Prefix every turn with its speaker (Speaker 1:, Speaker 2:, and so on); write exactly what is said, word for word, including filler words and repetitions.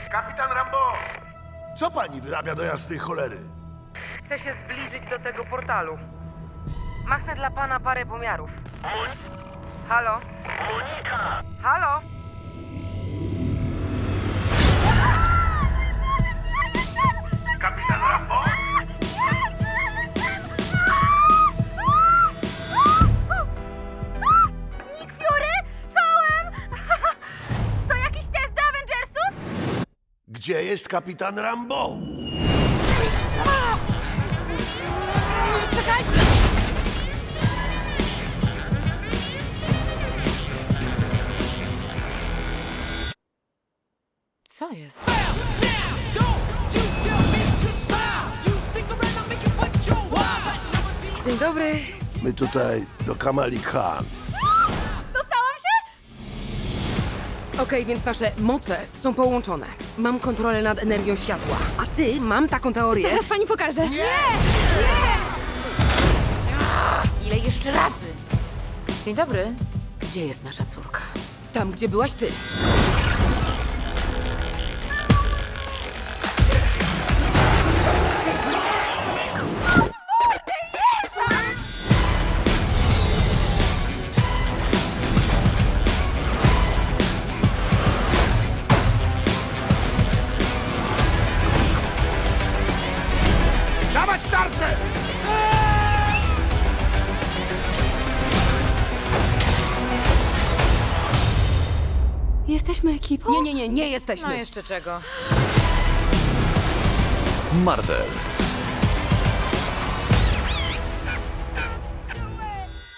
Speaker 1: Kapitan Rambo!
Speaker 2: Co pani wyrabia do jasnej cholery?
Speaker 3: Chcę się zbliżyć do tego portalu. Machnę dla pana parę pomiarów. Halo?
Speaker 1: Monika!
Speaker 3: Halo?
Speaker 1: Kapitan Rambo?
Speaker 4: Nick Fury? Czołem! To jakiś test do Avengersów?
Speaker 2: Gdzie jest kapitan Rambo?
Speaker 4: Czekajcie!
Speaker 3: Co jest? Dzień dobry.
Speaker 2: My tutaj do Kamali Khan.
Speaker 4: Dostałam się?
Speaker 3: Okej, więc nasze moce są połączone. Mam kontrolę nad energią światła. A ty, mam taką teorię...
Speaker 4: Teraz pani pokaże. Nie! Nie!
Speaker 5: Ile jeszcze razy? Dzień dobry. Gdzie jest nasza córka?
Speaker 3: Tam, gdzie byłaś ty.
Speaker 1: Dawać tarczę!
Speaker 4: Jesteśmy ekipą?
Speaker 3: Nie, nie, nie, nie jesteśmy.
Speaker 5: No jeszcze czego?
Speaker 6: Marvels.